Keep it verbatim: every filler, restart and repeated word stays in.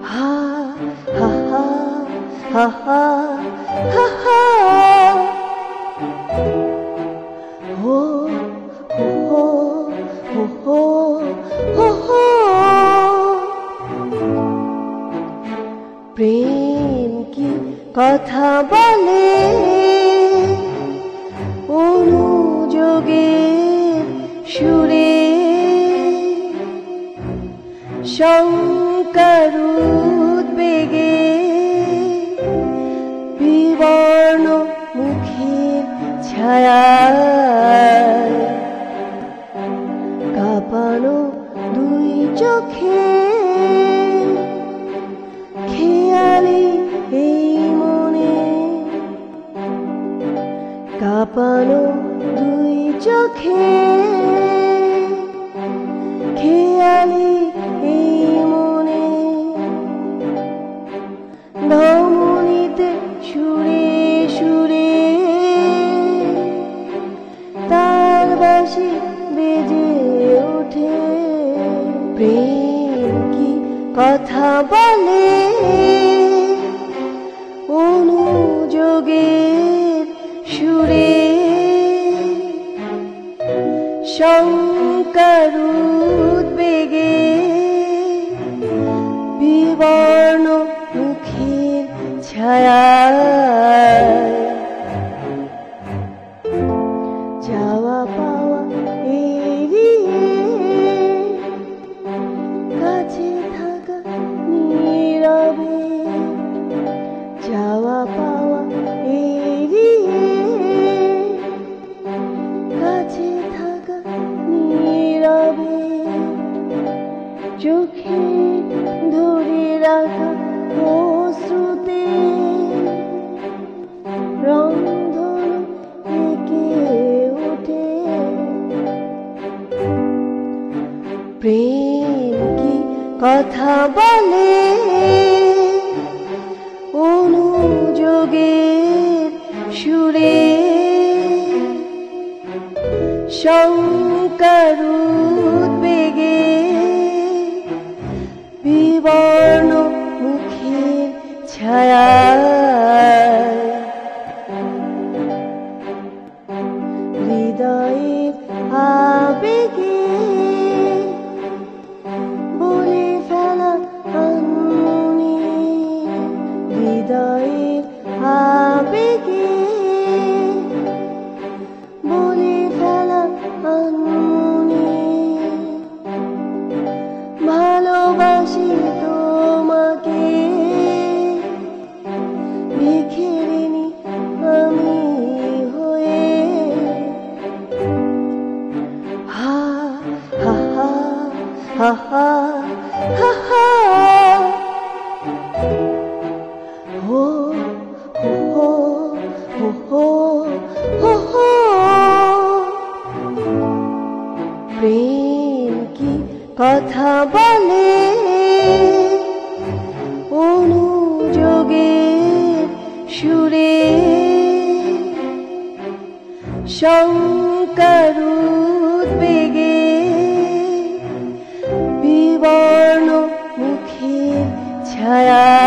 হা হা হা হা হা হা হা হো হো হো হো হো হো প্রেম কি কথা বলে অনুযোগের সুরে শঙ্কার উদ্বেগে বিবর্ণ মুখের ছায়ায় কাঁপানো দুই চোখে খেয়ালি এই মনে কাঁপানো দুই চোখে খেয়ালি এই মনে ধমনীতে সুরে সুরে তার বাঁশি বেজে ওঠে প্রেম কি কথা বলে অনুযোগের সুরে শঙ্কার উদ্বেগে বিবর্ণ মুখের ছায়ায় যাওয়া পাওয়া এড়িয়ে কাছে থাকা নীরবে যাওয়া পাওয়া এড়িয়ে কাছে থাকা নীরবে চোখে ধরে রাখা অশ্রুতে রংধনু এঁকে ওঠে প্রেম কি কথা বলে অনুযোগের সুরে শঙ্কার উদ্বেগে বিবর্ণ মুখের ছায়ায় হৃদয়ের আবেগে বলে ফেলা আনমনি হৃদয়ের আবেগে বলে ফেলা আনমনি ভালোবাসি তোমাকে বিখেরিনি আমি হয়ে হা হা হা হা হা হা হা হো হো হো হো হো হো প্রেম কি কথা বলে অনুযোগের সুরে শঙ্কার উদ্বেগে বিবর্ণ মুখের ছায়া